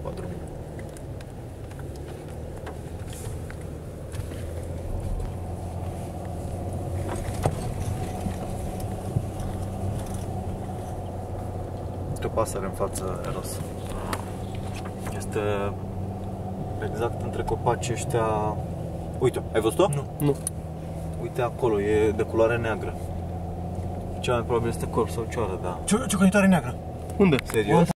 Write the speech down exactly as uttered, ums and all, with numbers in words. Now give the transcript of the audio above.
patru. O pasăre în față, Eros. Este exact între copacii ăștia. Uite, ai văzut-o? Nu. Nu. Uite acolo, e de culoare neagră. Cea mai probabil este corp sau cioară, da. Ciocănitoare neagră. Unde? Serios?